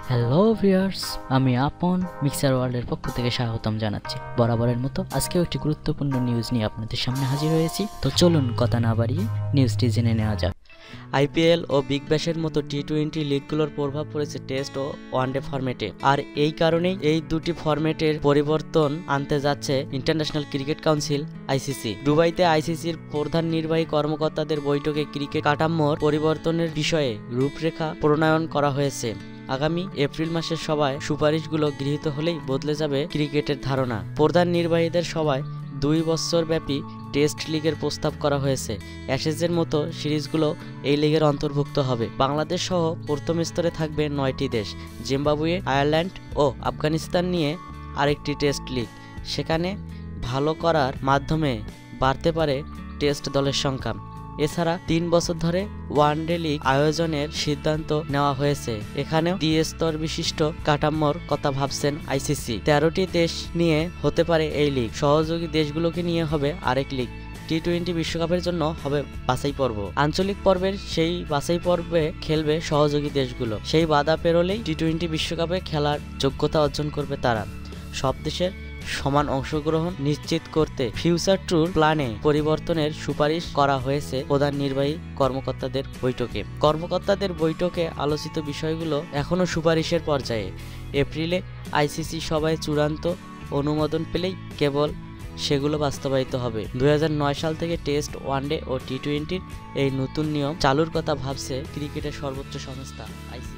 Hello viewers, আমি আপন mixer ওয়ার্ল্ডের পক্ষ থেকে স্বাগতম জানাচ্ছি। বরাবরের মতো আজকেও একটি গুরুত্বপূর্ণ নিউজ নিয়ে আপনাদের সামনে হাজির হয়েছি। তো চলুন কথা না বাড়িয়ে নিউজটি জেনে নেওয়া যাক। আইপিএল ও বিগ ব্যাশের মতো টি-20 লিগগুলোর প্রভাব পড়েছে টেস্ট ও ওয়ানডে ফরম্যাটে, আর এই কারণেই এই দুটি ফরম্যাটের পরিবর্তন আনতে যাচ্ছে ইন্টারন্যাশনাল ক্রিকেট কাউন্সিল আইসিসি। দুবাইতে আইসিসির প্রধান নির্বাহী কর্মকর্তাদের বৈঠকে ক্রিকেট কাঠামোর পরিবর্তনের বিষয়ে রূপরেখা প্রণয়ন করা হয়েছে। আগামী এপ্রিল মাসের সভায় সুপারিশগুলো গৃহীত হলেই বদলে যাবে ক্রিকেটের ধারণা। প্রধান নির্বাহীদের সভায় 2 বছরব্যাপী টেস্ট লিগের প্রস্তাব করা হয়েছে। অ্যাশেজের মতো সিরিজগুলো এই লিগের অন্তর্ভুক্ত হবে। বাংলাদেশ সহ প্রথম স্তরে থাকবে 9টি দেশ, জিম্বাবুয়ে, আয়ারল্যান্ড ও আফগানিস্তান নিয়ে আরেকটি টেস্ট লিগ। সেখানে ভালো করার মাধ্যমে বাড়তে পারে টেস্ট দলের সংখ্যা। এছাড়া 3 বছর ধরে ওয়ানডে লিগ আয়োজনের সিদ্ধান্ত নেওয়া হয়েছে। এখানেও 3 স্তর বিশিষ্ট কাঠামোর কথা ভাবছেন আইসিসি। 13টি দেশ নিয়ে হতে পারে এই লিগ। সহযোগী দেশগুলোকে নিয়ে হবে আরেক লিগ। টি-20 বিশ্বকাপের জন্য হবে বাছাই পর্ব। আঞ্চলিক পর্বের সেই বাছাই পর্বে খেলবে সহযোগী দেশগুলো। সেই বাধা পেরোলেই টি-20 বিশ্বকাপে খেলার যোগ্যতা অর্জন করবে তারা। সব দেশের সমান অংশগ্রহণ নিশ্চিত করতে ফিউচার ট্যুর প্ল্যানে পরিবর্তনের সুপারিশ করা হয়েছে প্রধান নির্বাহী কর্মকর্তাদের বৈঠকে আলোচিত বিষয়গুলো এখনও সুপারিশের পর্যায়ে। এপ্রিলে আইসিসি সভায় চূড়ান্ত অনুমোদন পেলেই কেবল সেগুলো বাস্তবায়িত হবে। 2009 সাল থেকে টেস্ট, ওয়ানডে ও টি-20 এই নতুন নিয়ম চালুর কথা ভাবছে ক্রিকেটের সর্বোচ্চ সংস্থা আইসিসি।